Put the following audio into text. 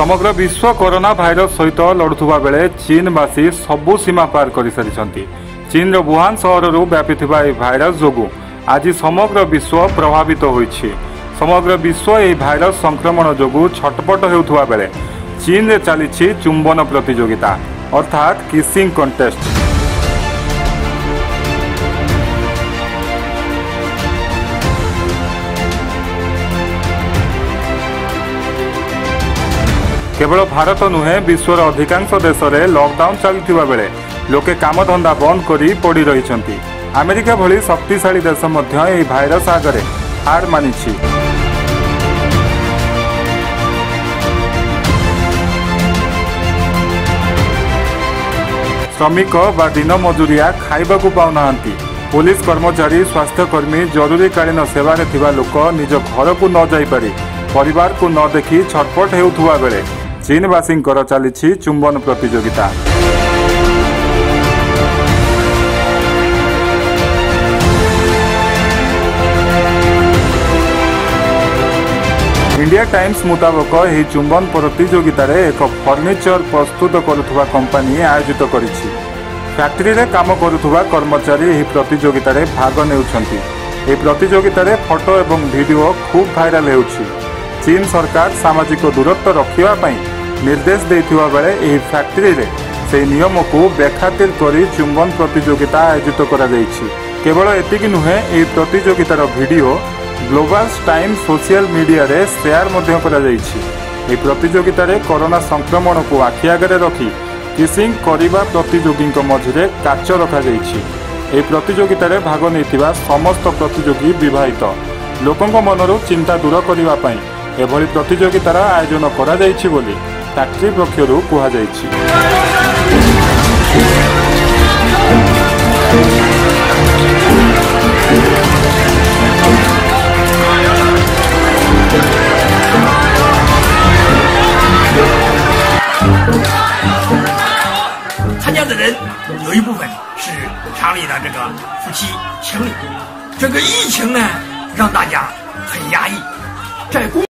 समग्र विश्व corona virus सहित लड़ुवा बेले चीनवासी सबु सीमा पार कर सारी। चीन वुहान सहर व्यापी भाइरस जोगु आज समग्र विश्व प्रभावित होइछि। समग्र विश्व यह भाइरस संक्रमण जोगु छटपट हेउथुवा बेले चीन रे चली चुंबन प्रतियोगिता अर्थात किसिंग कंटेस्ट। केवल भारत नुहे विश्वर अधिकांश देश में लॉकडाउन चलुवा बेले लोके काम धंदा बंद करी पड़ी रही। अमेरिका भली शक्तिशाली देश मध्य यह भाइरस आगे हार मानिछि। श्रमिक बा दिन मजुरिया खाइबा को पाउना। पुलिस कर्मचारी स्वास्थ्यकर्मी जरूरीकालीन सेवारे थिबा लोक निज घर को न जाई पारि परिवार को न देखि छटपट हेउथुवा बेले चीनवासी चली चुंबन प्रतियोगिता। इंडिया टाइम्स मुताबक यह चुंबन प्रतियोगिता एक फर्निचर प्रस्तुत करुवा कंपनी आयोजित करिछि। फैक्ट्री रे काम करुवा कर्मचारी यह प्रतियोगिता रे भाग नेउछंती। यह प्रतियोगिता रे फोटो एवं वीडियो खूब भाइराल हेउछि। चीन सरकार सामाजिक दूरत्व रखिबा पई निर्देश देथिबा बेले एही फैक्ट्री रे से नियम को बेखातिर करी चुंबन प्रतियोगिता आयोजित करा जायछि। केवल एतिक नुहे एही प्रतियोगितार video global times social media रे शेयर मध्य करा जायछि। एही प्रतियोगिता रे कोरोना संक्रमण को आखि आगे रखी किसिंग करिबा प्रतियोगी मझिरे काच रखा जायछि। एही प्रतियोगिता रे भाग नेथिबा समस्त प्रतियोगी विवाहित लोकंक मनरु चिंता दूर करिबा पई एभली प्रतियोगितार आयोजन करा जायछि बोली फैक्ट्री पक्षरु कुहा जायछि। 参加的人有一部分是厂里的这个夫妻情侣。这个疫情呢，让大家很压抑，在